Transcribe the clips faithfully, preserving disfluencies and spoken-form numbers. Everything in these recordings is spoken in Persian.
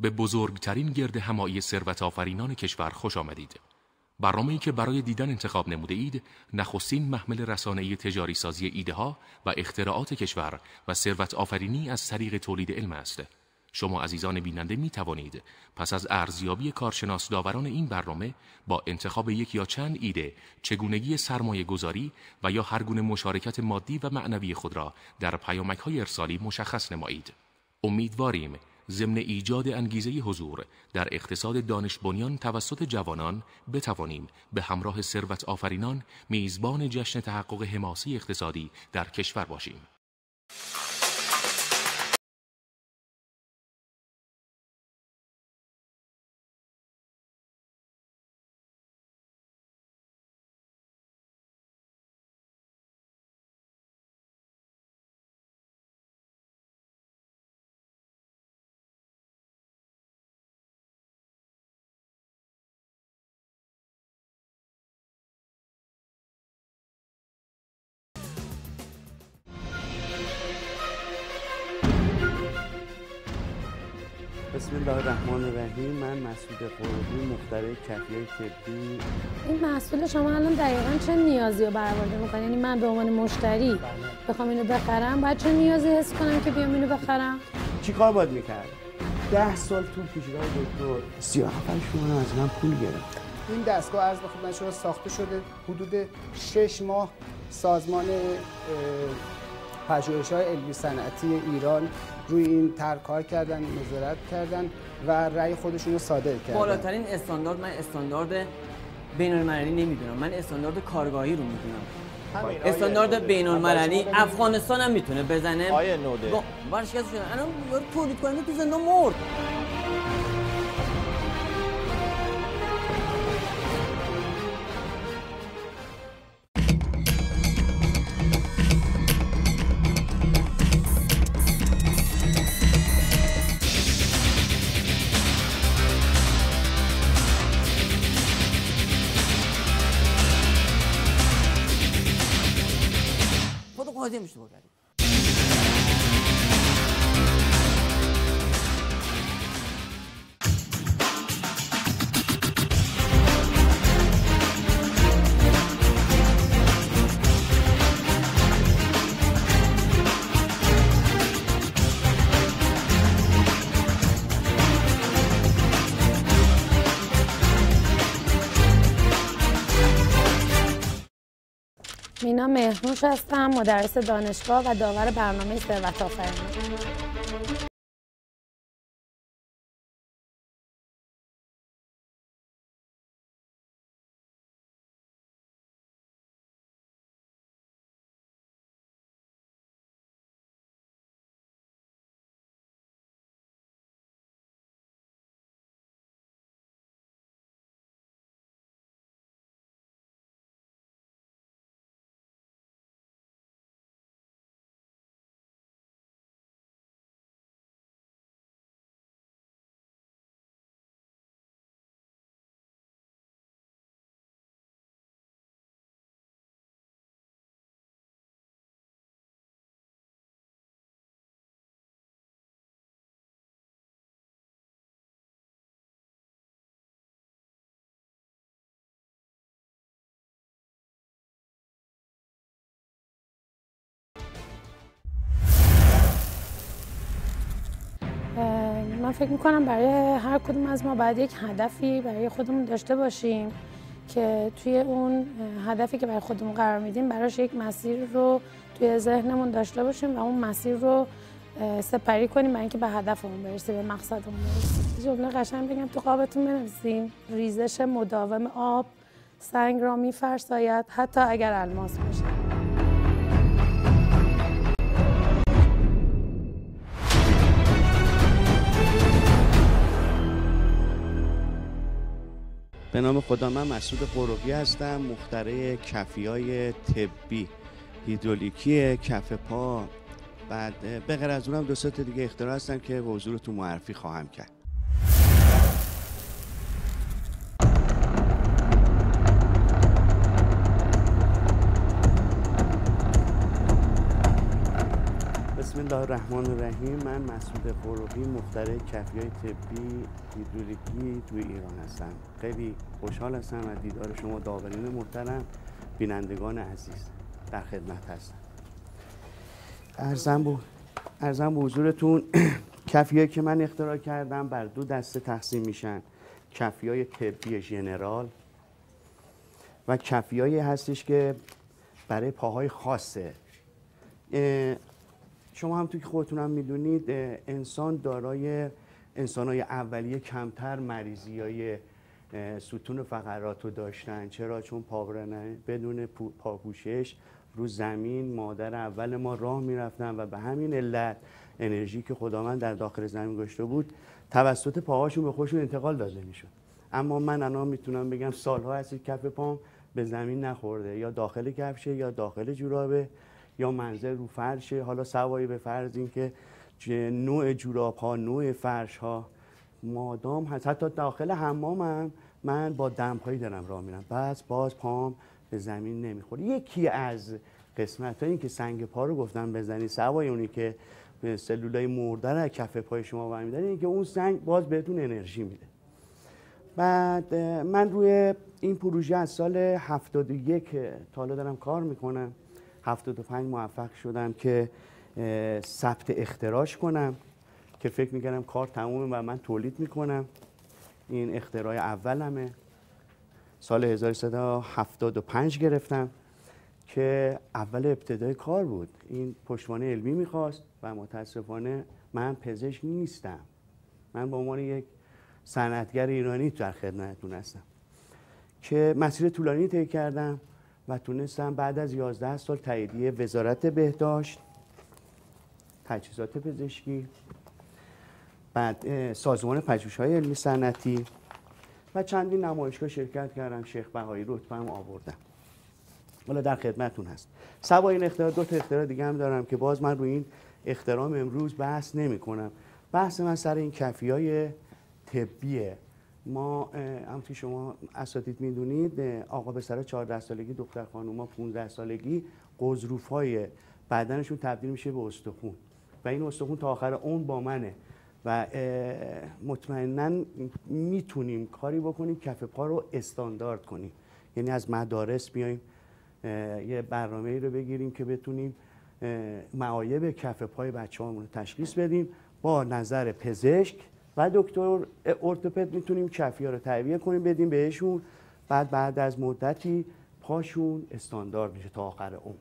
به بزرگترین گرد همایی ثروت آفرینان کشور خوش آمدید. برنامه‌ای که برای دیدن انتخاب نموده اید، نخستین محمل رسانه‌ای تجاری سازی ایده ها و اختراعات کشور و ثروت آفرینی از طریق تولید علم است. شما عزیزان بیننده می توانید پس از ارزیابی کارشناس داوران این برنامه با انتخاب یک یا چند ایده، چگونگی سرمایه گذاری و یا هر گونه مشارکت مادی و معنوی خود را در پیامک‌های ارسالی مشخص نمایید. امیدواریم ضمن ایجاد انگیزه حضور در اقتصاد دانش بنیان توسط جوانان بتوانیم به همراه ثروت آفرینان میزبان جشن تحقق حماسی اقتصادی در کشور باشیم. بسم الله الرحمن الرحیم. من مسعود قربی، مخترع کفی‌های طبی. این محصول شما الان دقیقاً چه نیازی رو برآورده می‌کنه؟ یعنی من به عنوان مشتری بخوام اینو بخرم، باید چه نیازی حس کنم که بیام اینو بخرم؟ چی کار باید می‌کرد؟ ده سال طول کشید دکتر. سی و هفت تومن از من پول گرفت. این دستگاه عرض به خدمت شما ساخته شده حدود شش ماه سازمان پژوهش‌های علمی صنعتی ایران روی این طرح کار کردن، نظارت کردن و رأی خودشون رو صادر کردن. بالاترین استاندارد، من استاندارد بین‌المللی نمیدونم، من استاندارد کارگاهی رو میدونم. استاندارد بین‌المللی افغانستان هم میتونه بزنه. آیه نوده ورشکست شده. الان یارو تولید کننده تو زندان مرد. قاضی میشه بگردیم. مینا مهرنوش هستم، مدرس دانشگاه و داور برنامه ثروت آفرینی. من فکر میکنم برای هر کدوم از ما باید یک هدفی برای خودمون داشته باشیم که توی اون هدفی که برای خودمون قرار میدیم براش یک مسیر رو توی ذهنمون داشته باشیم و اون مسیر رو سپری کنیم برای اینکه به هدفمون برسیم، به مقصدمون برسیم. جمله قشنگ بگم تو خوابتون بنویسین: ریزش مداوم آب سنگ را میفرساید حتی اگر الماس باشه. به نام خدا، من مسعود قربی هستم، مخترع کفی‌های طبی، هیدرولیکی کف پا. بعد به غیر از اونم دو سه تا دیگه اختراع هستن که به حضورتون معرفی خواهم کرد. بسم الله الله الرحمن الرحیم. من مسعود فروغی، مخترع کفی‌های طبی هیدرولیکی توی ایران هستم. خیلی خوشحال هستم از دیدار شما داورین محترم، بینندگان عزیز. در خدمت هستم. ارزم به ارزم به حضورتون کفی‌هایی که من اختراع کردم بر دو دسته تقسیم میشن. کفی‌های طبی ژنرال و کفی‌هایی هستش که برای پاهای خاصه. شما هم توی که خودتون هم میدونید انسان دارای انسان‌های اولیه کمتر مریضی‌های ستون فقرات رو داشتن. چرا؟ چون پاورنه بدون پاپوشش رو زمین مادر اول ما راه میرفتن و به همین علت انرژی که خداوند در داخل زمین گذاشته بود توسط پاهاشون به خودشون انتقال داده میشد. اما من الان میتونم بگم سالها هست کف پام به زمین نخورده، یا داخل کفشه یا داخل جورابه یا منزل رو فرشه. حالا سوایی به فرض این که نوع جوراب ها، نوع فرش ها مادام هست، حتی داخل حمامم من با دمپایی دارم راه میرم، بس باز پام به زمین نمیخوره. یکی از قسمت ها این که سنگ پا رو گفتم بزنی، سوای اونی که سلولای مرده رو کف پای شما برمی‌داره، این که اون سنگ باز بهتون انرژی میده. بعد من روی این پروژه از سال هفتاد و یک تا حالا دارم کار میکنم. هفتاد و پنج موفق شدم که ثبت اختراعش کنم که فکر میکردم کار تمومه و من تولید میکنم. این اختراع اولمه. سال هزار و سیصد و هفتاد و پنج گرفتم که اول ابتدای کار بود. این پشتوانه علمی میخواست و متاسفانه من پزشک نیستم. من به عنوان یک صنعتگر ایرانی در خدمتتون هستم که مسیر طولانی طی کردم و تونستم بعد از یازده سال تاییدیه وزارت بهداشت، تجهیزات پزشکی، بعد سازمان پژوهش‌های علمی صنعتی و چندین نمایشگاه شرکت کردم. شیخ بهایی رتبه هم آوردم. حالا در خدمتتون هست. سوای این اختراع دو تا اختراع دیگه هم دارم که باز من روی این اختراع امروز بحث نمی کنم. بحث من سر این کفی‌های طبیه. ما همونطور شما اساتید میدونید آقا به سر چهارده سالگی، دختر خانوما پانزده سالگی غضروف‌های بدنشون تبدیل میشه به استخون و این استخون تا آخر عمر با منه و مطمئناً میتونیم کاری بکنیم کف پا رو استاندارد کنیم. یعنی از مدارس بیایم یه برنامه‌ای رو بگیریم که بتونیم معایب کف پای بچه‌هامون رو تشخیص بدیم. با نظر پزشک و دکتر ارتوپد میتونیم کفی‌ها رو تهیه کنیم بدیم بهشون. بعد بعد از مدتی پاشون استاندارد میشه تا آخر عمر.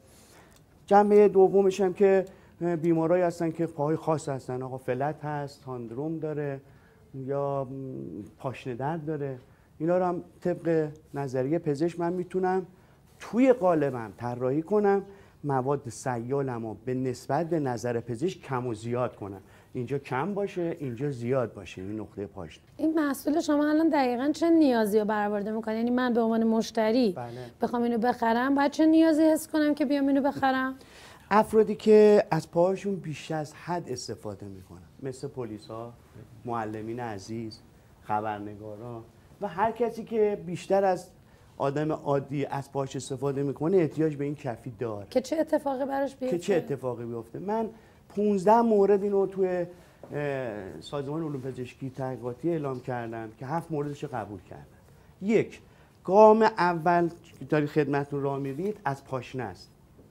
جنبه دومش هم که بیمارایی هستن که پاهای خاص هستن. آقا فلت هست، تاندروم داره یا پاشنه درد داره. اینا رو هم طبق نظریه پزشک من میتونم توی قالبم طراحی کنم، مواد سیالم رو به نسبت به نظر پزشک کم و زیاد کنم. اینجا کم باشه، اینجا زیاد باشه. این نقطه پاشنه. این محصول شما الان دقیقاً چه نیازی رو برآورده میکنه؟ یعنی من به عنوان مشتری بله. بخوام اینو بخرم، باید چه نیازی حس کنم که بیام اینو بخرم؟ افرادی که از پاهاشون بیش از حد استفاده میکنن، مثل پلیسا، معلمین عزیز، خبرنگارا و هر کسی که بیشتر از آدم عادی از پاهاش استفاده میکنه احتیاج به این کفی داره. که چه اتفاقی براش بیفته؟ که چه اتفاقی بیفته؟ من پانزده مورد اینو توی سازمان علوم پزشکی تحقیقاتی اعلام کردم که هفت موردش رو قبول کردن. یک، گام اول که داری خدمتتون راه میرید از پاشنه است.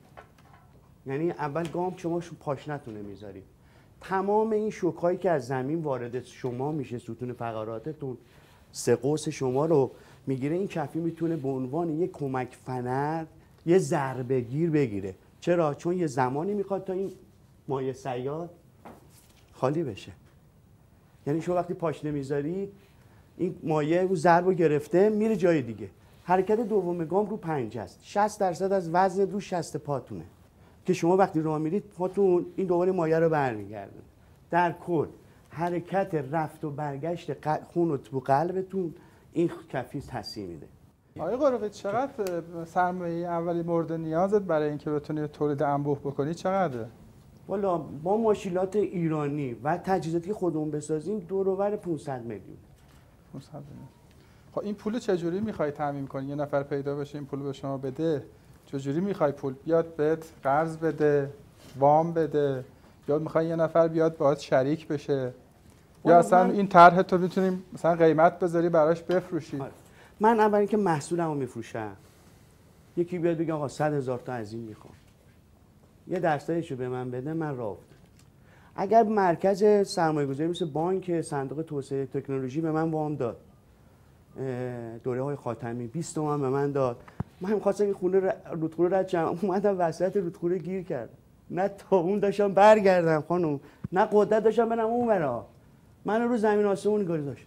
یعنی اول گام شما پاشنتونه میذارید. تمام این شوکایی که از زمین وارد شما میشه، ستون فقراتتون، سه قوس شما رو میگیره. این کفی میتونه به عنوان یک کمک فنر یه ضربه گیر بگیره. چرا؟ چون یه زمانی میخواد تا این مایع سیال خالی بشه. یعنی شما وقتی پاشنه میذارید این مایع رو ضرب گرفته میره جای دیگه. حرکت دوم گام رو پنجه است. شصت درصد از وزن رو شست پاتونه که شما وقتی راه میرید پاتون این دوباره مایع رو برمیگردونه. در کل حرکت رفت و برگشت خون تو قلبتون این کفی تصمیم میده. آقای قروقی چقدر سرمایه اولی مورد نیازت برای اینکه بتونی تولید انبوه بکنی چقدره؟ والا با ماشینات ایرانی و تجهیزاتی خودمون بسازیم دور و بر پانصد میلیون. پانصد میلیون. خب این پول چجوری میخوای تامین کنی؟ یه نفر پیدا بشه این پول به شما بده، چجوری میخوای پول بیاد بهت قرض بده، وام بده یا میخوای یه نفر بیاد باهات شریک بشه، یا اصلا این طرح تو میتونیم مثلا قیمت بذاری براش بفروشی؟ من اول اینکه محصولمو میفروشم، یکی بیاد بگه آقا صد هزار تا از این میخوام، یه درصدشو به من بده، من راه افتادم. اگر مرکز سرمایه‌گذاری مثل بانک صندوق توسعه تکنولوژی به من وام داد، دوره های خاتمی بیست تومن به من داد، من می‌خواستم این خونه رودخونه رد شم، اومدم وسط رودخونه گیر کردم، نه تاون داشتم برگردم خانم، نه قدرت داشتم برم اونورا، من رو زمین آسمون نگاری داشتم.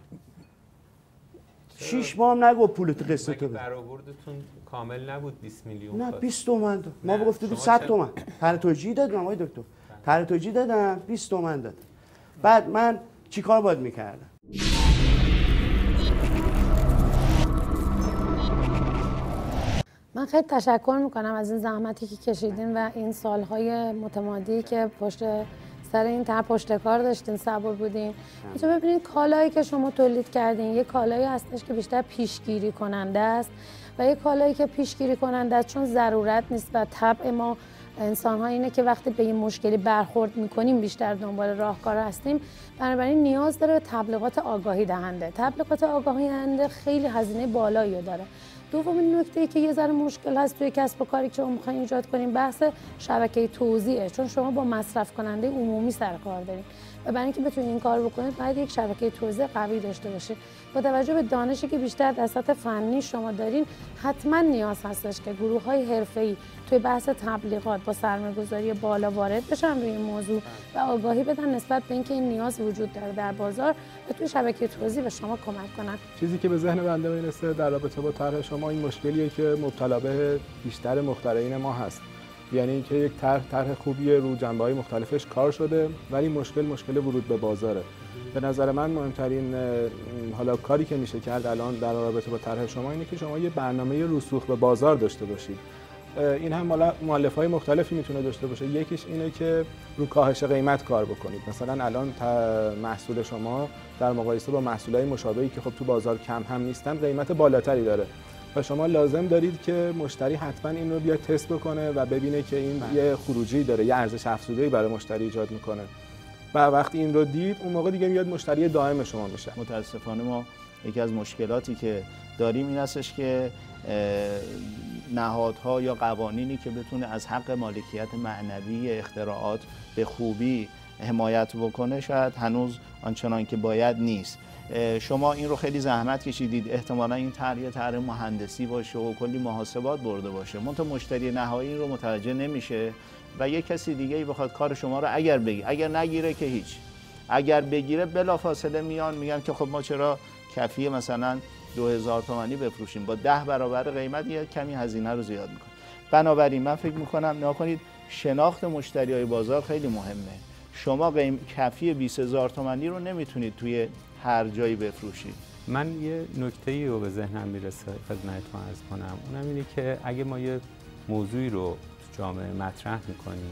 شش ماه هم نگو پول تو قسط تو برآوردتون کامل نبود بیست میلیون؟ نه بیست تومن داد. ما گفتیم صد تومن. طرح توجیه دادم آقای دکتر. طرح توجیه دادم بیست تومن داد. بعد من چیکار باید میکردم؟ من خیلی تشکر میکنم از این زحمتی که کشیدین و این سالهای متمادی که پشت سر این طرح پشت کار داشتین، صبور بودین. اینجا ببینید کالایی که شما تولید کردین یه کالایی هستش که بیشتر پیشگیری کننده است و یه کالایی که پیشگیری کننده است چون ضرورت نیست و طبع ما انسان ها اینه که وقتی به این مشکلی برخورد میکنیم بیشتر دنبال راهکار هستیم، بنابراین نیاز داره به تبلیغات آگاهی دهنده. تبلیغات آگاهی دهنده خیلی هزینه بالایی داره. دومین نکته ای که یه ذره مشکل هست توی کسب و کاری که شما می‌خواید ایجاد کنیم بحث شبکه توزیعه، چون شما با مصرف کننده عمومی سر کار دارید و برای اینکه بتونید این کار بکنید باید یک شبکه توزیع قوی داشته باشید. با توجه به دانشی که بیشتر در سطح فنی شما دارین، حتما نیاز هستش که گروه‌های حرفه‌ای توی بحث تبلیغات با سرمایه‌گذاری بالا وارد بشن روی این موضوع و آگاهی بدن نسبت به اینکه این نیاز وجود داره در بازار و توی شبکه توزیع به شما کمک کنن. چیزی که به ذهن بنده میرسه در رابطه با طرح شما این مشکلیه که مبتلا به بیشتر مخترعین ما هست، یعنی اینکه یک طرح طرح خوبیه، رو جنبه‌های مختلفش کار شده ولی مشکل مشکل ورود به بازاره. به نظر من مهمترین حالا کاری که میشه کرد الان در رابطه با طرح شما اینه که شما یه برنامه رسوخ به بازار داشته باشید. این هم حالا مؤلفه‌های مختلفی میتونه داشته باشه. یکیش اینه که رو کاهش قیمت کار بکنید. مثلا الان محصول شما در مقایسه با محصولات مشابهی که خب تو بازار کم هم نیستن قیمت بالاتری داره و شما لازم دارید که مشتری حتما این رو بیاد تست بکنه و ببینه که این یه خروجی داره، یه ارزش افزوده‌ای برای مشتری ایجاد میکنه و وقتی این رو دید اون موقع دیگه میاد مشتری دائم شما میشه. متاسفانه ما یکی از مشکلاتی که داریم این هستش که نهادها یا قوانینی که بتونه از حق مالکیت معنوی اختراعات به خوبی حمایت بکنه شاید هنوز آنچنان که باید نیست. شما این رو خیلی زحمت کشیدید، احتمالا این طرح یه طرح مهندسی باشه و کلی محاسبات برده باشه، منتها مشتری نهایی این رو متوجه نمیشه و یک کسی دیگه ای بخواد کار شما رو اگر بگیره، اگر نگیره که هیچ، اگر بگیره بلافاصله میان میگن که خب ما چرا کفی مثلا دو هزار تومانی بفروشیم، با ده برابر قیمت یه کمی هزینه رو زیاد میکنه. بنابراین من فکر میکنم نگاه کنید شناخت مشتری های بازار خیلی مهمه. شما قیم کفی بیست هزار تومانی رو نمیتونید توی هر جایی بفروشید. من یه نکته‌ای رو به ذهنم میرسه خدمتتون عرض کنم، اونم اینه که اگه ما یه موضوعی رو تو جامعه مطرح میکنیم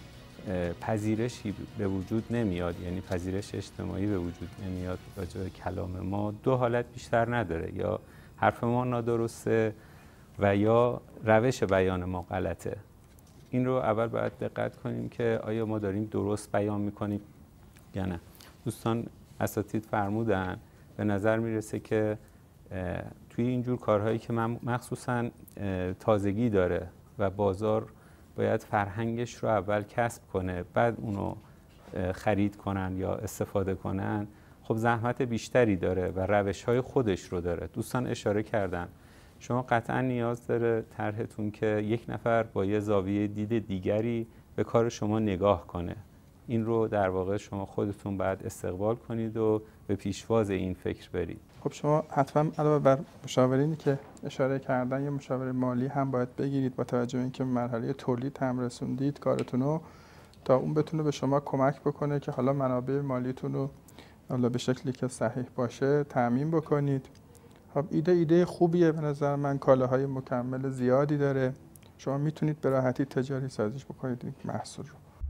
پذیرشی به وجود نمیاد، یعنی پذیرش اجتماعی به وجود نمیاد راجع به کلام ما، دو حالت بیشتر نداره، یا حرف ما نادرسته و یا روش بیان ما غلطه. این رو اول باید دقت کنیم که آیا ما داریم درست بیان میکنیم یا نه. دوستان اساتید فرمودن به نظر میرسه که توی اینجور کارهایی که من مخصوصا تازگی داره و بازار باید فرهنگش رو اول کسب کنه بعد اونو خرید کنن یا استفاده کنن، خب زحمت بیشتری داره و روش‌های خودش رو داره. دوستان اشاره کردن شما قطعا نیاز داره طرحتون که یک نفر با یه زاویه دید دیگری به کار شما نگاه کنه. این رو در واقع شما خودتون باید استقبال کنید و به پیشواز این فکر برید. خب شما حتما علاوه بر مشاورینی که اشاره کردن یه مشاور مالی هم باید بگیرید با توجه به اینکه مرحله تولید هم رسوندید کارتون رو تا اون بتونه به شما کمک بکنه که حالا منابع مالیتون رو حالا به شکلی که صحیح باشه تامین بکنید. خب ایده ایده خوبیه به نظر من، کالاهای مکمل زیادی داره، شما میتونید به راحتی تجاری سازیش بکنید این محصول رو.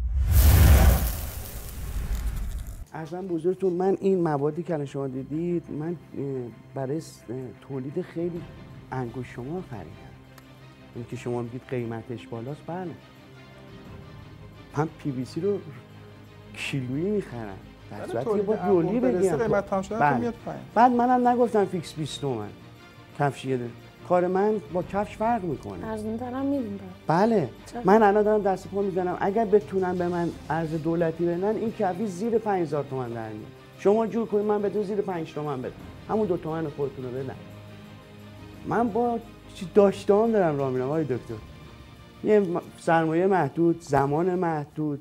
عرضاً بزرگتون من این موادی که شما دیدید من برای تولید خیلی انگشت شما خریدم. این که شما میگید قیمتش بالاست، بله من پی وی سی رو کیلویی میخرن، در صورتی که تولید با دولی بگیرم. قیمت تمام شده بله. میاد پایین. بعد منم نگفتم فیکس بیست تومن کفش یه دونه. کار من با کفش فرق میکنه. ارزون‌ترم میدیم. بله. من الان دارم دست پا میزنم اگر بتونم به من ارز دولتی بدن این کفش زیر پنج هزار تومان در میاد. شما جور کنید من بهتون زیر پنج تومن بدم. همون دو تومن خودتون رو بدم. من با داشتهام دارم راه میرم آقای دکتر. یه سرمایه محدود، زمان محدود.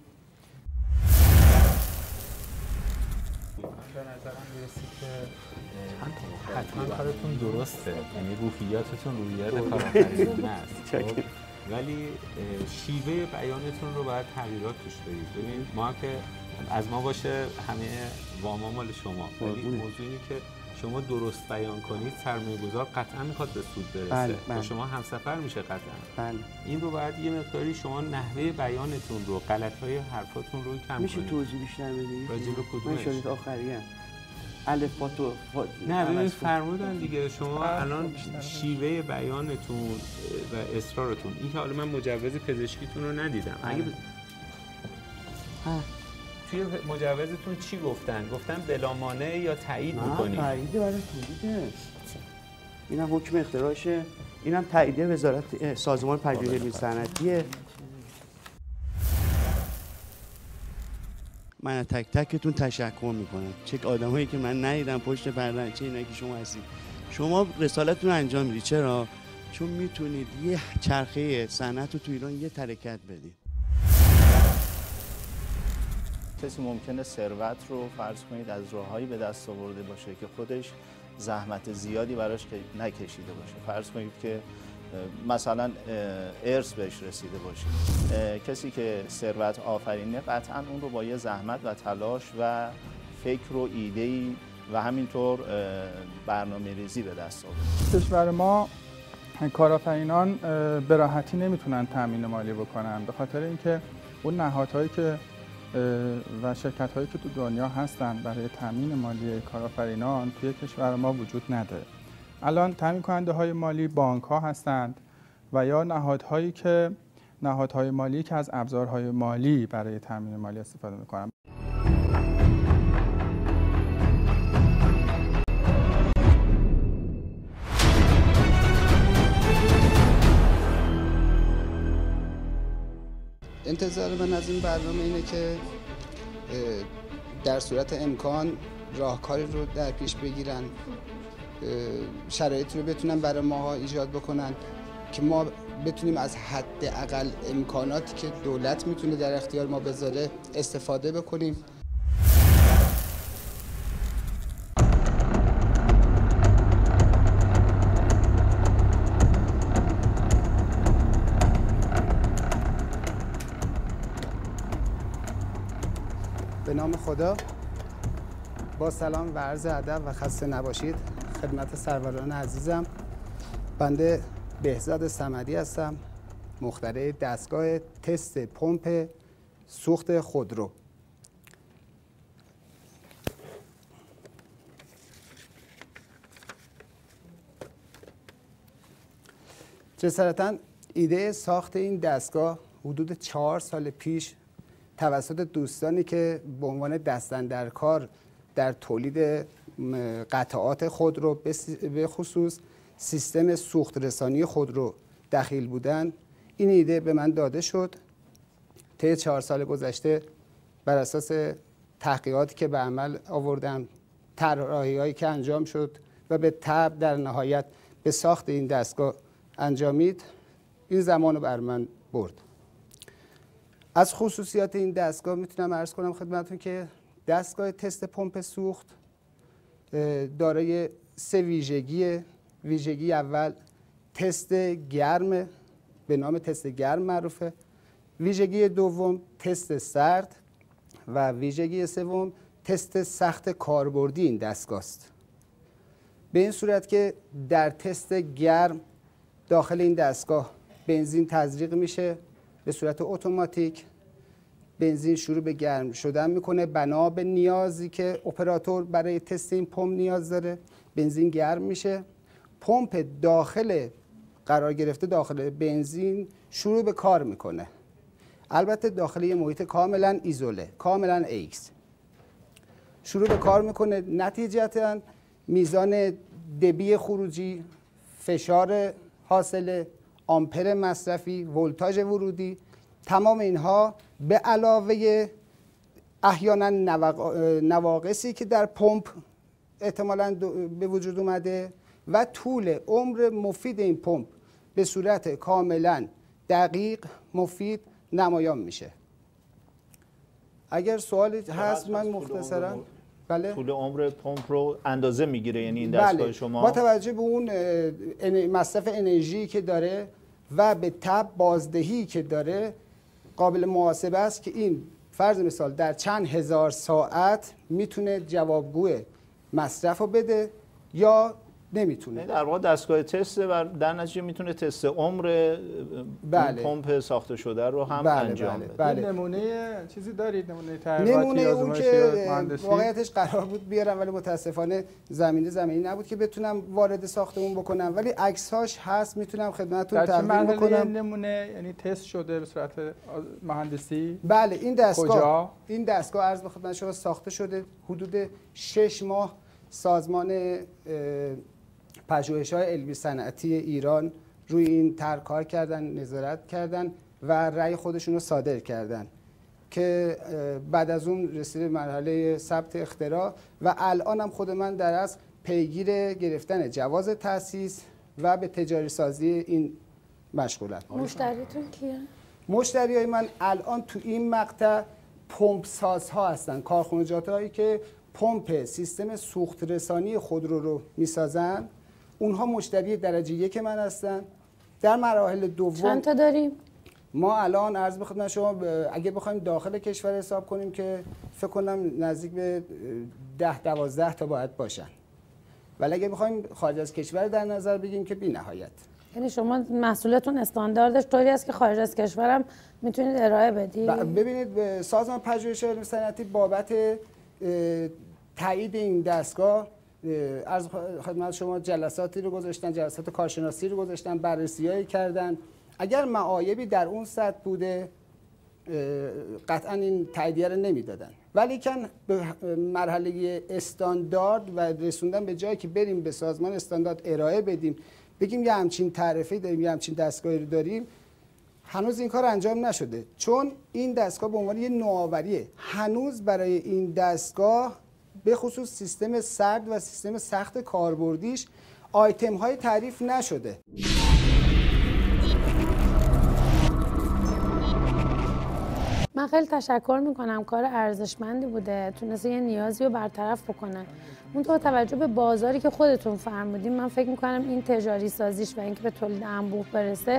به نظرم میرسید که حتما کارتون درسته، یعنی روحیاتتون روحیات کارآفرینانه است. ولی شیوه بیانتون رو باید تغییرات توش بدید. ببین ما که از ما باشه همه واما مال شما، ولی موضوعی که شما درست بیان کنید سرمایه‌گذار قطعا میخواد به سود برسه. بله، با بله. شما همسفر میشه قطعا. بله. این رو باید یه مقداری شما نحوه بیانتون رو، غلط‌های حرفاتون رو کم میشه کنید. توضیح بیشتر بدید؟ راجع به کدومش؟ من شاید آخریه. الف با تو نه ببینید فرمودن دیگه شما الان شیوه بیانتون و اصرارتون این که حالا من مجوز پزشکیتون رو ندیدم. اگه ب... توی مجوزتون چی گفتن؟ گفتن بلا مانع یا تایید می‌کنید؟ نه تاییده برای تولیده. اینم حکم اختراعشه، اینم تاییده وزارت سازمان پژوهش علمی صنعتیه. من از تک تکتون تشکر میکنم. چه آدمایی که من ندیدم پشت پرده، چه اینایی که شما هستید. شما رسالتتون رو انجام میدید. چرا؟ چون میتونید یه چرخه صنعت رو تو ایران یه حرکت بدید. کسی ممکنه ثروت رو فرض کنید از راههایی به دست آورده باشه که خودش زحمت زیادی براش نکشیده باشه. فرض کنید که مثلا ارث بهش رسیده باشه. کسی که ثروت آفرینه قطعا اون رو با یه زحمت و تلاش و فکر و ایده‌ای و همینطور برنامه‌ریزی به دست آورده. کشور ما کارآفرینان به راحتی نمیتونن تامین مالی بکنن، به خاطر اینکه اون نهادهایی که و شرکت‌هایی که تو دنیا هستن برای تامین مالی کارآفرینان توی کشور ما وجود نداره. الان تامین کننده های مالی بانک ها هستند و یا نهادهایی که نهادهای مالی که از ابزارهای مالی برای تامین مالی استفاده میکنن. انتظار من از این برنامه اینه که در صورت امکان راهکاری رو در پیش بگیرن، شرایطی رو بتونن برای ماها ایجاد بکنن که ما بتونیم از حداقل امکاناتی که دولت میتونه در اختیار ما بذاره استفاده بکنیم. به نام خدا، با سلام و عرض ادب و خسته نباشید خدمت سروران عزیزم. بنده بهزاد صمدی هستم، مخترع دستگاه تست پمپ سوخت خودرو. جسارتاً ایده ساخت این دستگاه حدود چهار سال پیش توسط دوستانی که به عنوان دست‌اندرکار در تولید قطعات خودرو به خصوص سیستم سوخت رسانی خودرو دخیل بودن، این ایده به من داده شد. طی چهار سال گذشته بر اساس تحقیقاتی که به عمل آوردم، طراحی‌هایی که انجام شد و به تبع در نهایت به ساخت این دستگاه انجامید، این زمان رو بر من برد. از خصوصیات این دستگاه میتونم عرض کنم خدمتتون که دستگاه تست پمپ سوخت دارای سه ویژگی. ویژگی اول تست گرم، به نام تست گرم معروفه. ویژگی دوم تست سرد و ویژگی سوم تست سخت کاربردی این دستگاه است. به این صورت که در تست گرم داخل این دستگاه بنزین تزریق میشه به صورت اتوماتیک. بنزین شروع به گرم شدن میکنه بنا به نیازی که اپراتور برای تست این پمپ نیاز داره. بنزین گرم میشه، پمپ داخل قرار گرفته داخل بنزین شروع به کار میکنه. البته داخل یه محیط کاملا ایزوله، کاملا ایکس. شروع به کار میکنه، نتیجتا میزان دبی خروجی، فشار حاصله، آمپر مصرفی، ولتاژ ورودی، تمام اینها به علاوه احیانا نواقصی که در پمپ احتمالاً به وجود اومده و طول عمر مفید این پمپ به صورت کاملا دقیق مفید نمایان میشه. اگر سوالی هست من مختصرا بله طول عمر پمپ رو اندازه میگیره، یعنی این دستگاه بله. شما با توجه به اون مصرف انرژی که داره و به تب بازدهی که داره قابل محاسبه است که این فرض مثال در چند هزار ساعت میتونه جوابگو مصرف رو بده یا نمیتونه. در واقع دستگاه تسته و در نتیجه میتونه تست عمر بله. پمپ ساخته شده رو هم بله انجام بله. بده. بله. نمونه چیزی دارید؟ نمونه تحقیقاتی نمونه یا اون آزمایشی که یا مهندسی؟ واقعیتش قرار بود بیارم ولی متاسفانه زمینه زمینی نبود که بتونم وارد ساختمون بکنم، ولی عکس‌هاش هست میتونم خدمتتون تقدیم بکنم. نمونه یعنی تست شده به صورت مهندسی؟ بله این دستگاه کجا؟ این دستگاه عرض به خدمت شما ساخته شده حدود شش ماه سازمان پژوهش‌های علمی صنعتی ایران روی این طرح کار کردن، نظارت کردن و رأی خودشون رو صادر کردن که بعد از اون رسید به مرحله ثبت اختراع و الان هم خود من در از پیگیر گرفتن جواز تأسیس و به تجاری سازی این مشغولم. مشتریتون کیه؟ مشتریای من الان تو این مقطع پمپ سازها هستن، کارخانجات هایی که پمپ سیستم سوخت رسانی خودرو رو میسازن، اونها مشتری درجه یک من هستن. در مراحل دوم چند تا داریم؟ ما الان عرض به خدمت شما اگه بخوایم داخل کشور حساب کنیم که فکر کنم نزدیک به ده دوازده تا باید باشن، ولی اگه بخوایم خارج از کشور در نظر بگیریم که بی نهایت. یعنی شما محصولتون استانداردش طوری است که خارج از کشورم میتونید ارائه بدید؟ ببینید سازمان پژوهش علمی صنعتی بابت تایید این دستگاه از خدمت شما جلساتی رو گذاشتن، جلسات کارشناسی رو گذاشتن، بررسی‌هایی کردن. اگر معایبی در اون سطح بوده قطعا این تاییدیه رو نمیدادن، ولی کن به مرحله استاندارد و رسوندن به جایی که بریم به سازمان استاندارد ارائه بدیم، بگیم یه همچین تعرفه‌ای داریم، یه همچین دستگاهی رو داریم، هنوز این کار انجام نشده. چون این دستگاه به عنوان یه نوآوریه، هنوز برای این دستگاه به خصوص سیستم سرد و سیستم سخت کاربردیش آیتم های تعریف نشده. من خیلی تشکر میکنم، کار ارزشمندی بوده، تونسته یه نیازی رو برطرف بکنه. اون تو توجه به بازاری که خودتون فرمودین، من فکر میکنم این تجاری سازیش و اینکه به تولید انبوه برسه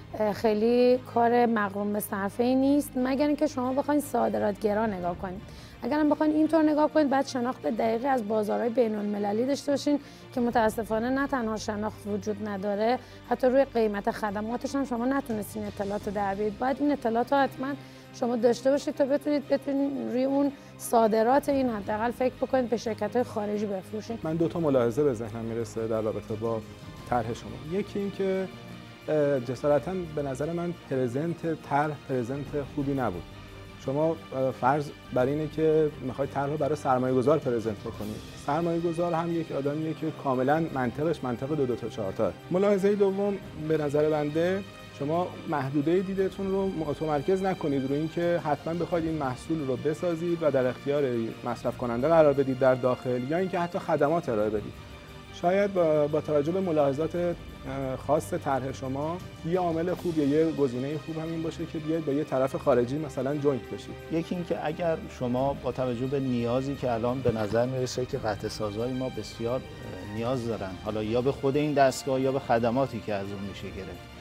خیلی کار مغروم به صرفه‌ای نیست، مگر اینکه شما بخواید صادرات گرا نگاه کنید. اگر هم بخواید اینطور نگاه کنید، بعد شناخت دقیقی از بازارهای بین‌المللی داشته باشین که متاسفانه نه تنها شناخت وجود نداره، حتی روی قیمت خدماتش هم شما نتونستین اطلاعات رو در بیارید. باید این اطلاعات رو حتما شما داشته باشید تا بتونید بتونید روی اون صادرات این حداقل فکر بکنید به شرکت‌های خارجی بفروشید. من دو تا ملاحظه به ذهنم میرسه در رابطه با طرح شما. یکی این که جسارتاً به نظر من پرزنت طرح پرزنت خوبی نبود. شما فرض بر اینه که میخواید طرح رو برای سرمایه‌گذار پرزنت بکنید. سرمایه‌گذار هم یک آدمیه که کاملا منطقش منطق دو دو تا چهار تا. ملاحظه دوم به نظر بنده، شما محدوده دیدتون رو متمرکز نکنید روی اینکه حتما بخواید این محصول رو بسازید و در اختیار مصرف کننده قرار بدید در داخل، یا اینکه حتی خدمات ارائه بدید. شاید با, با توجه به ملاحظات خاص طرح شما یه عامل خوب یا یه گزینه خوب همین باشه که بیاید با یه طرف خارجی مثلا جوینت بشید. یکی اینکه اگر شما با توجه به نیازی که الان به نظر میرسه که قطع سازهای ما بسیار نیاز دارن، حالا یا به خود این دستگاه یا به خدماتی که از اون میشه گرفت،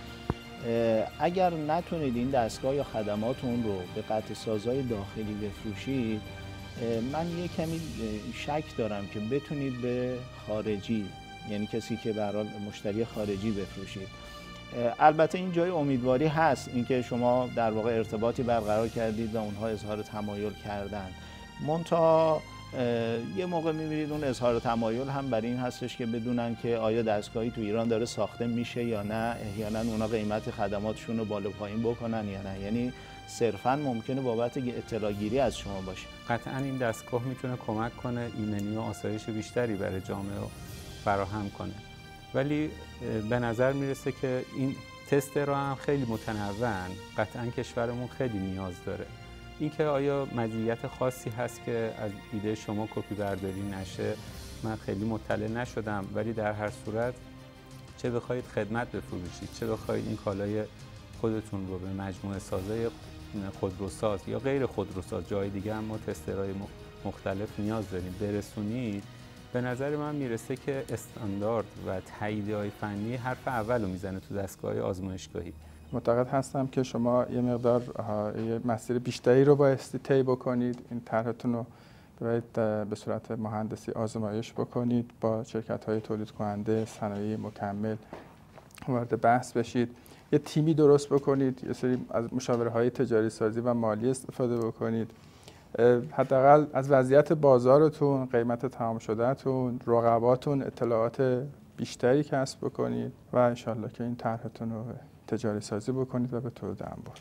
اگر نتونید این دستگاه یا خدماتون رو به قطع سازهای داخلی بفروشید، من یه کمی شک دارم که بتونید به خارجی، یعنی کسی که به هر حال مشتری خارجی بفروشید. البته این جای امیدواری هست، اینکه شما در واقع ارتباطی برقرار کردید و اونها اظهار تمایل کردن. منتها یه موقع می‌بینید اون اظهار تمایل هم برای این هستش که بدونن که آیا دستگاهی تو ایران داره ساخته میشه یا نه، احیانا اونا قیمت خدماتشون رو بالا پایین بکنن یا نه. یعنی صرفاً ممکنه بابت اطلاع گیری از شما باشه. قطعاً این دستگاه میتونه کمک کنه ایمنی و آسایش بیشتری برای جامعه فراهم کنه، ولی به نظر میرسه که این تست را هم خیلی متنوعن، قطعاً کشورمون خیلی نیاز داره. اینکه آیا مزیت خاصی هست که از ایده شما کپی برداری نشه، من خیلی مطلع نشدم، ولی در هر صورت چه بخواید خدمت بفروشید، چه بخواید این کالای خودتون رو به مجموعه سازای خودروساز یا غیر خودروساز، جای دیگه هم ما تسترهای مختلف نیاز داریم، برسونید، به نظر من میرسه که استاندارد و تاییدهای فنی حرف اول رو میزنه تو دستگاه آزمایشگاهی. معتقد هستم که شما یه مقدار یه مسیر بیشتری رو بایستی طی بکنید، این طرحتون رو باید به صورت مهندسی آزمایش بکنید، با شرکت‌های تولید کننده، صنایع مکمل وارد بحث بشید، یه تیمی درست بکنید، یه سری از مشاوره‌های تجاری سازی و مالی استفاده بکنید، حداقل از وضعیت بازارتون، قیمت تمام شدهتون، رقباتون اطلاعات بیشتری کسب بکنید و انشالله که این طرحتون رو تجاری سازی بکنید و به تولید انبار.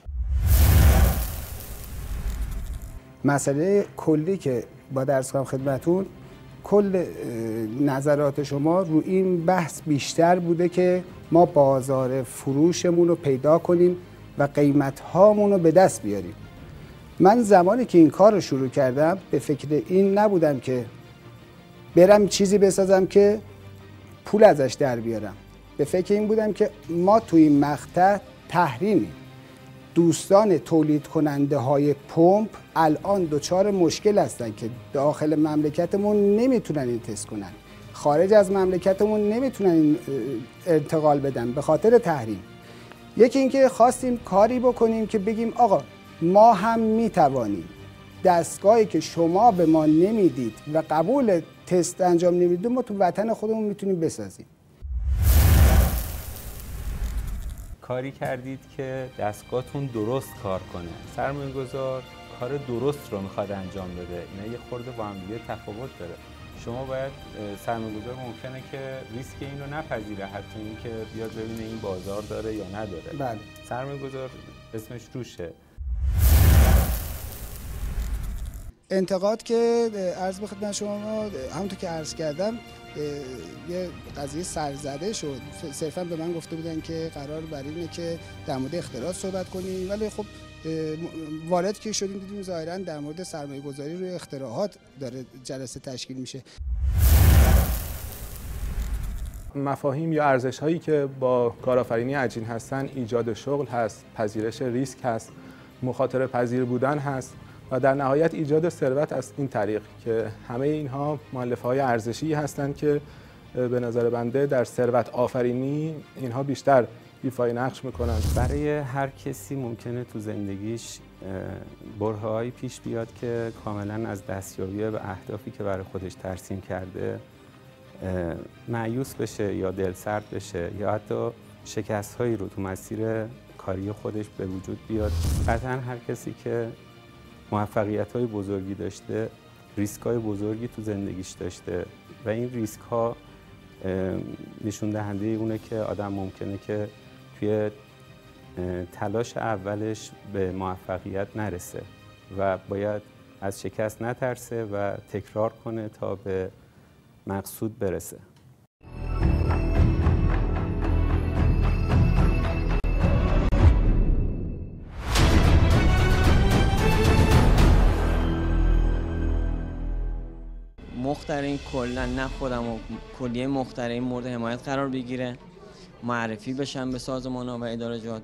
مسئله کلی که با درس کنم خدمتون، کل نظرات شما رو این بحث بیشتر بوده که ما بازار فروشمون رو پیدا کنیم و قیمت هامون رو به دست بیاریم. من زمانی که این کار رو شروع کردم به فکر این نبودم که برم چیزی بسازم که پول ازش در بیارم. به فکر این بودم که ما توی این مقطع تحریمیم. دوستان تولید کننده های پمپ الان دچار مشکل هستن که داخل مملکتمون نمیتونن این تست کنن، خارج از مملکتمون نمیتونن این انتقال بدن به خاطر تحریم. یکی اینکه خواستیم کاری بکنیم که بگیم آقا ما هم میتوانیم دستگاهی که شما به ما نمیدید و قبول تست انجام نمیدید ما تو وطن خودمون میتونیم بسازیم. کاری کردید که دستگاهتون درست کار کنه. سرمایه‌گذار کار درست رو میخواد انجام بده. اینا یه خورده با هم دیگه تفاوت داره. شما باید سرمایه‌گذار ممکنه که ریسک این رو نپذیره، حتی اینکه بیاد ببینه این بازار داره یا نداره. بله. سرمایه‌گذار اسمش روشه. انتقاد که عرض به خدمت شما، همونطور که عرض کردم یه قضیه سرزده شد. صرفا به من گفته بودن که قرار بر اینه که در مورد اختراعات صحبت کنیم، ولی خب وارد که شدیم دیدیم ظاهرا در مورد سرمایه گذاری روی اختراعات داره جلسه تشکیل میشه. مفاهیم یا ارزش هایی که با کارآفرینی عجین هستن، ایجاد شغل هست، پذیرش ریسک هست، مخاطره پذیر بودن هست و در نهایت ایجاد ثروت از این طریق، که همه اینها مؤلفه‌های ارزشی هستند که به نظر بنده در ثروت آفرینی اینها بیشتر ایفای نقش میکنند. برای هر کسی ممکنه تو زندگیش برهه‌هایی پیش بیاد که کاملا از دستیابی به اهدافی که برای خودش ترسیم کرده مایوس بشه یا دلسرد بشه یا حتی شکست‌هایی رو تو مسیر کاری خودش به وجود بیاد. قطعاً هر کسی که موفقیت‌های بزرگی داشته، ریسک‌های بزرگی تو زندگیش داشته و این ریسک‌ها نشون دهنده اونه که آدم ممکنه که توی تلاش اولش به موفقیت نرسه و باید از شکست نترسه و تکرار کنه تا به مقصود برسه. مخترعین کلا نه خودم و کلیه مخترعین مورد حمایت قرار بگیره، معرفی بشن به سازمان‌ها و ادارجات.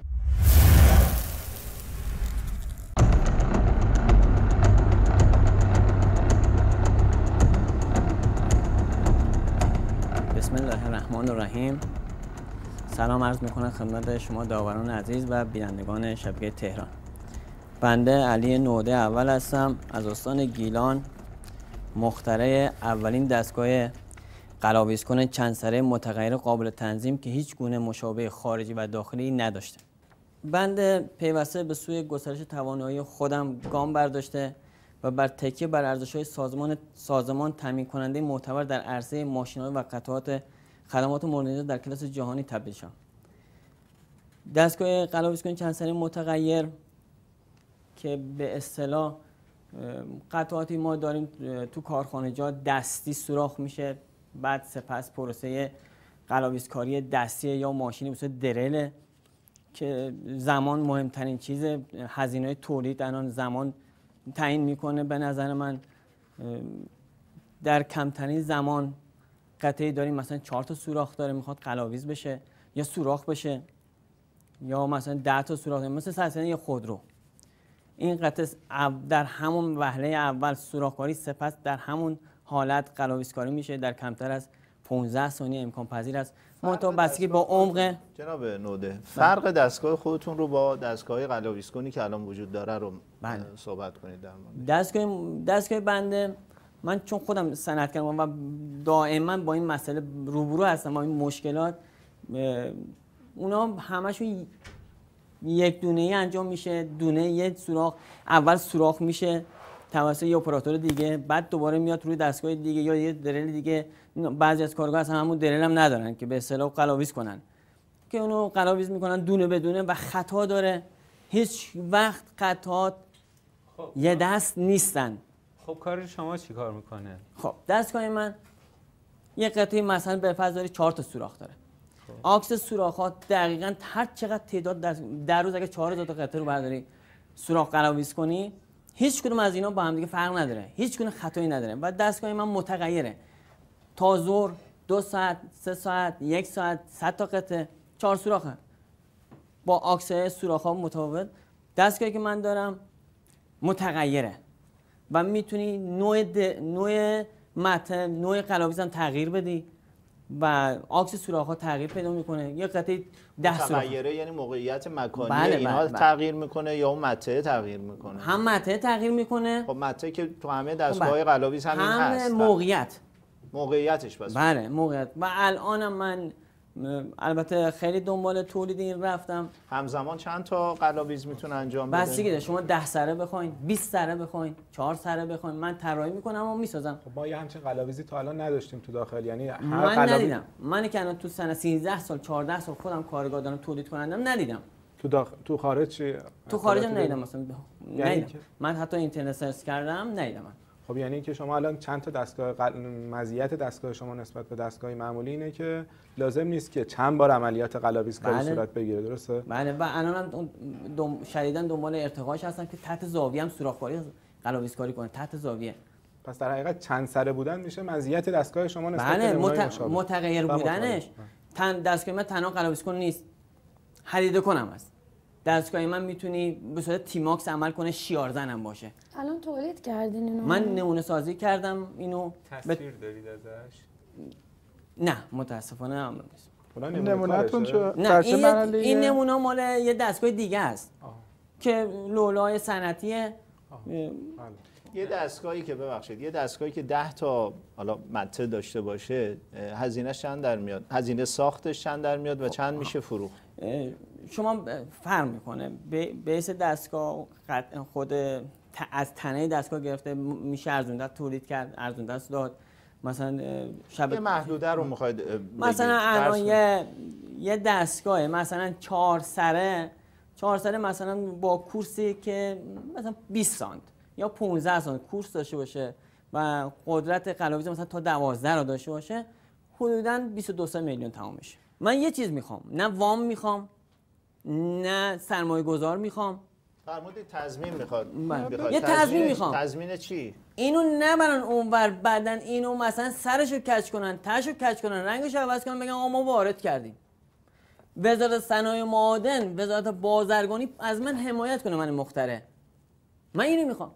بسم الله الرحمن الرحیم. سلام عرض میکنم خدمت شما داوران عزیز و بینندگان شبکه تهران. بنده علی نوده اول هستم از استان گیلان، مخترع اولین دستگاه قلاویزکن چند سره متغیر قابل تنظیم که هیچ گونه مشابه خارجی و داخلی نداشته. بنده پیوسته به سوی گسترش توانایی خودم گام برداشته و بر تکیه بر ارزش‌های سازمان سازمان تامین کننده معتبر در عرصه ماشین‌های و قطعات خدمات مورد نیاز در کلاس جهانی تبدیل شدم. دستگاه قلاویزکن چند سره متغیر که به اصطلاح قطعاتی ما داریم تو کارخانه جا دستی سوراخ میشه، بعد سپس پروسه قلاویزکاری دستی یا ماشینی مثل درل که زمان مهمترین چیز، هزینه تولید الان زمان تعیین میکنه. به نظر من در کمترین زمان قطعی داریم مثلا چهار تا سوراخ داره میخواد قلاویز بشه یا سوراخ بشه، یا مثلا ده تا سوراخ مثل سلسله یا خودرو. این قطعه در همون وهله اول سوراخ‌کاری، سپس در همون حالت قلاویزکاری میشه، در کمتر از پانزده ثانیه امکان پذیر است. منتها بستگی با عمق. جناب نوده، فرق دستگاه خودتون رو با دستگاه قلاویزکنی که الان وجود داره رو بله. صحبت کنید در مورد دستگاه دستگاه بنده. من چون خودم صنعتگرم و دائما با این مسئله روبرو هستم، با این مشکلات، اونا همشون یک دونه ای انجام میشه. دونه یک سوراخ اول سوراخ میشه توسط یه اپراتور دیگه، بعد دوباره میاد روی دستگاه دیگه یا یه درل دیگه. بعضی از کارگاه اصلا همون درل هم ندارن که به اصطلاح قلاویز کنن، که اونو قلاویز میکنن دونه به دونه و خطا داره. هیچ وقت قطعات خب. یه دست نیستن. خب کار شما چی کار میکنه؟ خب دستگاه من یه قطعه مثلا به فرض داره چهار تا سوراخ داره. خب. عکس سوراخ‌ها دقیقاً هر چقدر تعداد در, در روز اگه چهار هزار تا قطعه رو برداری سوراخ قلاویز کنی، هیچ کدوم از اینا با هم دیگه فرق نداره، هیچ گونه خطایی نداره و دستگاه من متغیره. تا ظهر دو ساعت، سه ساعت، یک ساعت، صد تا قطعه، چهار سوراخه با عکس سوراخ‌ها متفاوت. دستگاهی که من دارم متغیره و میتونی نوع د... نوع متن، نوع قلاویز هم تغییر بدی و عکس سوراخ‌ها تغییر پیدا میکنه. یه قطعه ده سوراخ متغیره یعنی موقعیت مکانی بله اینها بله تغییر میکنه یا اون مته تغییر میکنه؟ هم مته تغییر میکنه. خب مته که تو همه دستگاه قلاویز همین هم هست. هم موقعیت موقعیتش بس. بله موقعیت. و الانم من البته خیلی دنبال تولید این رفتم. همزمان چند تا قلاویز میتونه انجام بده؟ بستگی داره، شما ده سره بخواین، بیست سره بخواین، چهار سره بخواین، من طراحی میکنم و میسازم. خب ما یه همچین قلاویزی تا الان نداشتیم تو داخل، یعنی هر من قلاویز... ندیدم. من که الان تو سنه سیزده سال چهارده سال خودم کارگاه دارم تولید کنندم ندیدم. تو داخل تو خارج چی؟ تو خارج هم ندیدم مثلا. یعنی ندیدم. من حتی اینترنت سرچ کردم ندیدم. خب یعنی اینکه شما الان چند تا دستگاه قل... مزیت دستگاه شما نسبت به دستگاه معمولی اینه که لازم نیست که چند بار عملیات قلاویزکاری بله. صورت بگیره، درسته؟ بله و الانم دم... شدیداً دنبال ارتقاش هستن که تحت زاویه هم سوراخ‌کاری قلاویزکاری کنه، تحت زاویه. پس در حقیقت چند سره بودن میشه مزیت دستگاه شما نسبت بله. به مت... مشابه. متغیر بودنش تن دستگاه من تنها قلاویزکن نیست، حدیده کنم است. دستگاه من میتونی به صورت تیماکس عمل کنه، شیارزن هم باشه. الان تولید کردین اینو؟ من نمونه سازی کردم اینو. تصویر ب... دارید ازش؟ نه متاسفانه هم نیست. نمونه‌تون چه؟ نه این, این نمونه مال یه دستگاه دیگه است آه. که لولای صنعتیه. یه دستگاهی که ببخشید یه دستگاهی که ده تا حالا مته داشته باشه هزینه‌اش چند در میاد؟ هزینه ساختش چند در میاد و چند میشه فروخت؟ شما فرق میکنه. بیس دستگاه خود از تنه دستگاه گرفته میشه ارزونده تولید کرد، ارزونده است داد. مثلا شب یه محدوده رو میخواید مثلا الان یه یه دستگاه مثلا چهار سره چهار سره مثلا با کورسی که مثلا بیست سانت یا پانزده سانت کورس داشته باشه و قدرت قلاویز مثلا تا دوازده رو داشته باشه، حدوداً بیست و دو میلیون تمام میشه. من یه چیز میخوام، نه وام میخوام نه سرمایه گذار میخوام. فرمودید تضمین میخواد. یه تضمین میخوام. تضمین چی؟ اینو نبرن اونور بعدن اینو مثلا سرشو کج کنن، تاشو کج کنن، رنگش عوض کنن، بگن آقا ما وارد کردیم. وزارت صنایع معادن، وزارت بازرگانی از من حمایت کنه، من مخترع. من اینو میخوام.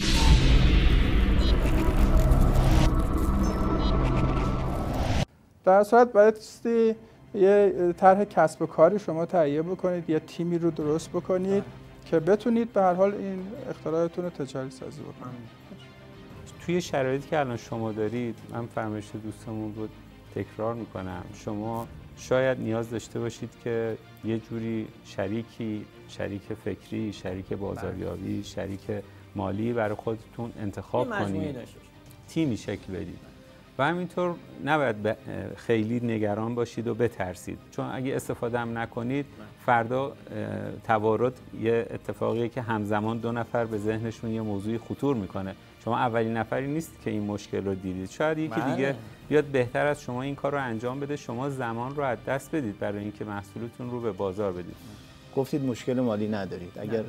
در صورت باید چیزی یه طرح کسب و کاری شما تهیه بکنید، یه تیمی رو درست بکنید که بتونید به هر حال این اختراعتون رو تجاری سازی بکنید. توی شرایطی که الان شما دارید، من فرمایش دوستمون رو تکرار میکنم، شما شاید نیاز داشته باشید که یه جوری شریکی، شریک فکری، شریک بازاریابی، شریک مالی برای خودتون انتخاب کنید، تیمی شکل بدید. و همینطور نباید خیلی نگران باشید و بترسید، چون اگه استفاده هم نکنید فردا توارد یه اتفاقیه که همزمان دو نفر به ذهنشون یه موضوعی خطور میکنه. شما اولین نفری نیست که این مشکل رو دیدید، شاید یکی دیگه بیاد بهتر از شما این کار رو انجام بده، شما زمان رو از دست بدید برای اینکه محصولتون رو به بازار بدید. گفتید مشکل مالی ندارید، اگر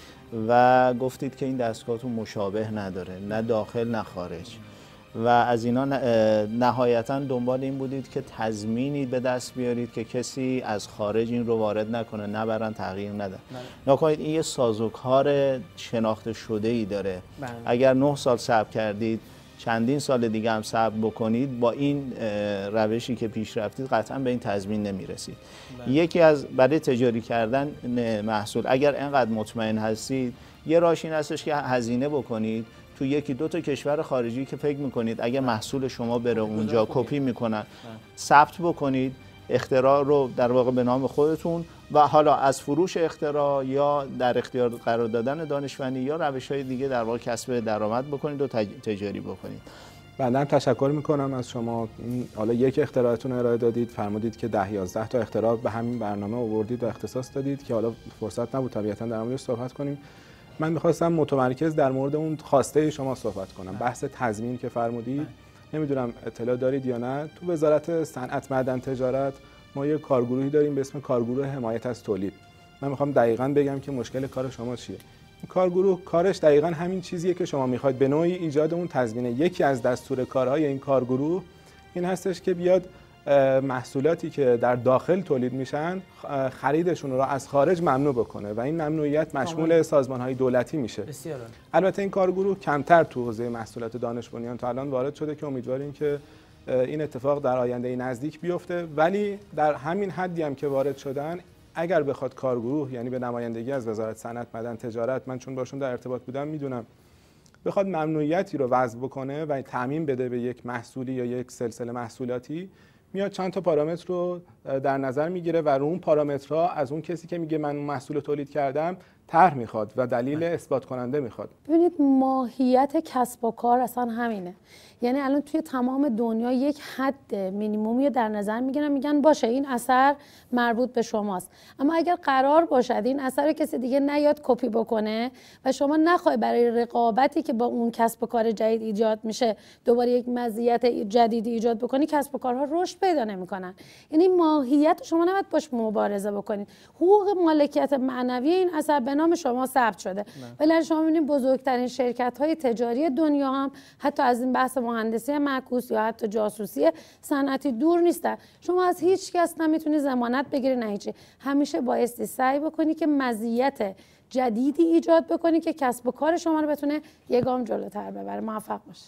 و گفتید که این دستگاهتون مشابه نداره، نه داخل نه خارج، و از اینا نهایتاً دنبال این بودید که تضمینی به دست بیارید که کسی از خارج این رو وارد نکنه، نبرن تغییر ندن. نکنید این یه سازوکار شناخته شده ای داره. بله. اگر نه سال صبر کردید، چندین سال دیگه هم صبر بکنید، با این روشی که پیش رفتید قطعا به این تضمین نمیرسید. بله. یکی از برای تجاری کردن محصول اگر اینقدر مطمئن هستید، یه راهش این هستش که هزینه بکنید تو یکی دو تا کشور خارجی که فکر میکنید اگه محصول شما بره اونجا کپی میکنن، ثبت بکنید اختراع رو در واقع به نام خودتون، و حالا از فروش اختراع یا در اختیار قرار دادن دانشمندی یا روش‌های دیگه در واقع کسب درآمد بکنید و تجاری بکنید. بنده تشکر میکنم از شما. حالا یک اختراعتون ارائه دادید، فرمودید که ده یازده تا اختراع به همین برنامه آوردید و اختصاص دادید که حالا فرصت نبود طبیعتاً در موردش صحبت کنیم. من میخواستم متمرکز در مورد اون خواسته شما صحبت کنم. بحث تضمین که فرمودید، نمیدونم اطلاع دارید یا نه، تو وزارت صنعت معدن تجارت ما یه کارگروهی داریم به اسم کارگروه حمایت از تولید. من میخوام دقیقاً بگم که مشکل کار شما چیه. این کارگروه کارش دقیقاً همین چیزیه که شما میخواید، به نوعی ایجاد اون تضمینه. یکی از دستور کارهای این کارگروه این هستش که بیاد محصولاتی که در داخل تولید میشن خریدشون رو از خارج ممنوع بکنه و این ممنوعیت مشمول سازمان‌های دولتی میشه. بسیار. البته این کارگروه کمتر تو حوزه محصولات دانش بنیان تا الان وارد شده که امیدواریم که این اتفاق در آینده نزدیک بیفته، ولی در همین حدی هم که وارد شدن، اگر بخواد کارگروه، یعنی به نمایندگی از وزارت صنعت معدن تجارت، من چون باشون در ارتباط بودم میدونم، بخواد ممنوعیتی رو وضع بکنه و تعمیم بده به یک محصولی یا یک سلسله محصولاتی، میاد چند تا پارامتر رو در نظر میگیره و رو اون پارامترها از اون کسی که میگه من اون محصول تولید کردم طرح میخواد و دلیل اثبات کننده میخواد. ببینید ماهیت کسب و کار اصلا همینه. یعنی الان توی تمام دنیا یک حد مینیمومی در نظر میگیرن، میگن باشه این اثر مربوط به شماست، اما اگر قرار باشد این اثر کسی دیگه نیاد کپی بکنه و شما نخوای برای رقابتی که با اون کسب و کار جدید ایجاد میشه دوباره یک مزیت جدیدی ایجاد بکنی، کسب و کارها رشد پیدا نمیکنن. یعنی ماهیت شما نباید باش مبارزه بکنید. حقوق مالکیت معنوی این اثر به نام شما ثبت شده. ولی شما می‌بینید بزرگترین شرکت‌های تجاری دنیا هم حتی از این بحث مهندسی معکوس یا حتی جاسوسی صنعتی دور نیستن. شما از هیچ کس نمیتونی ضمانت بگیری، نه هیچی. همیشه بایستی سعی بکنی که مزیت جدیدی ایجاد بکنی که کسب و کار شما رو بتونه یه گام جلوتر ببره. موفق باشید.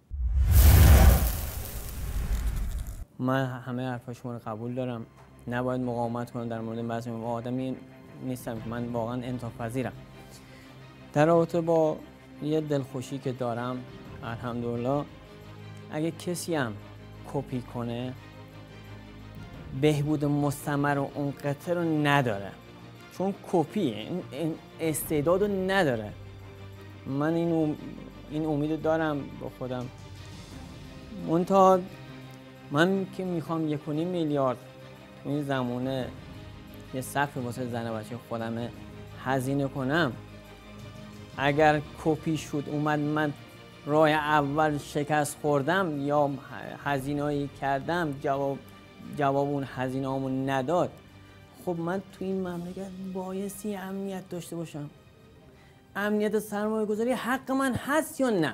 من همه حرفای شما رو قبول دارم. نباید مقاومت کنم در مورد بعضی آدمی نیستم که من واقعا انعطاف پذیرم. در رابطه با یه دلخوشی که دارم، الحمدلله اگه کسی هم کپی کنه بهبود مستمر و اون قطعه رو نداره، چون کپیه، این استعداد رو نداره. من این این امید دارم با خودم. منتها من که میخوام یک و نیم میلیارد این زمانه یه سقف واسه زن بچه خودم هزینه کنم، اگر کپی شد اومد من راه اول شکست خوردم یا هزینه‌ای کردم جواب جواب اون هزینه‌امو نداد، خب من تو این مملکت بایستی امنیت داشته باشم. امنیت سرمایه گذاری حق من هست یا نه؟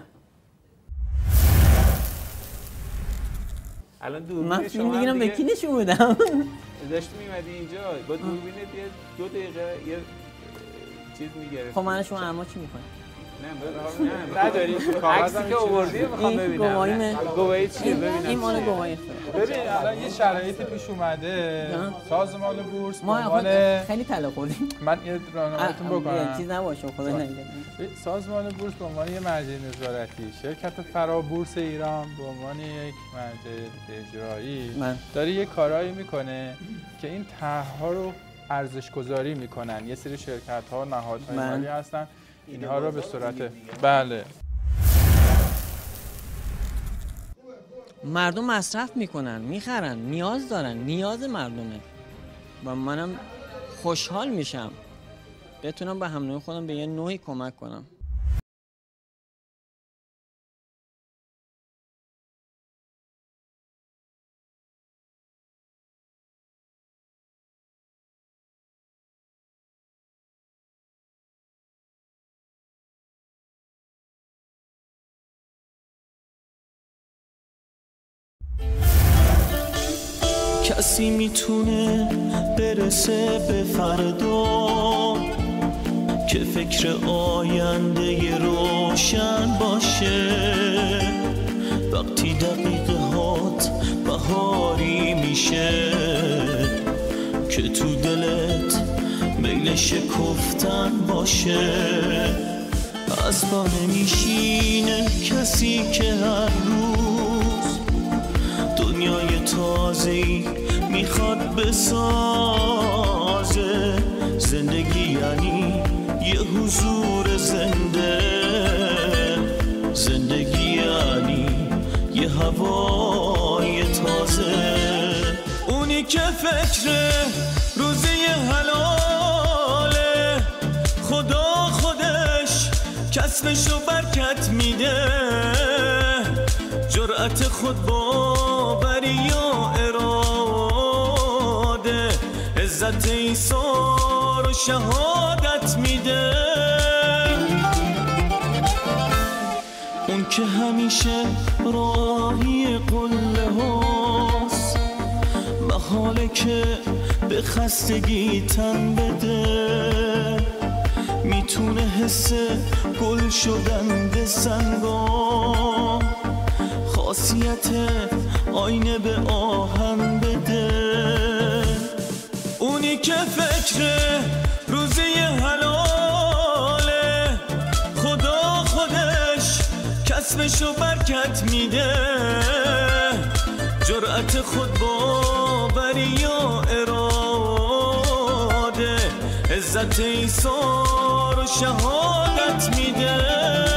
الان دوربین من فیلم بگیرم به کی نشون بدم؟ داشتی میمدی اینجا با دوربینت یه دو دقیقه یه چیز میگرفت. خب من شما اما چی میکنی؟ نه نداری عکسی که آوردی میخوام ببینم. گواهی گواهی چیه ببینم. این مال گواهی. ببین الان یه شرایطی پیش اومده، سازمان بورس ما عنوان خیلی طلا خوردیم. من یه راهنماییتون بکنم. چیز نباشه خدا نگه. سازمان بورس به عنوان یه مرجع نظارتی، شرکت فرا بورس ایران به عنوان یک مرجع اجرایی داره یه کارایی میکنه که این طرح‌ها رو ارزش گذاری میکنن. یه سری شرکت‌ها نهادهای مالی هستن اینها رو به صورت بله مردم مصرف میکنن، میخرن، نیاز دارن، نیاز مردمه و منم خوشحال میشم بتونم به همنوع خودم به یه نوعی کمک کنم. کسی میتونه برسه به فردا که فکر آینده روشن باشه، وقتی دقیقه هات بهاری میشه که تو دلت میل شکفتن باشه. از پا نمیشینه کسی که هر روز دنیای تازه‌ای میخواد بسازه. زندگی یعنی یه حضور زنده، زندگی یعنی یه هوای تازه. اونی که فکر روزی حلاله، خدا خودش کسبشو برکت میده. جرأت خود باوری یا اراده، عزت ایثار و شهادت میده. اون که همیشه راهی قله هاست، محاله که به خستگی تن بده. میتونه حس گل شدن به سنگا، خاصیت آینه به آهن بده. اونی که فکر روزی حلاله، خدا خودش کسبشو برکت میده. جرأت خود باوری یا اراده، عزت ایثار و شهادت میده.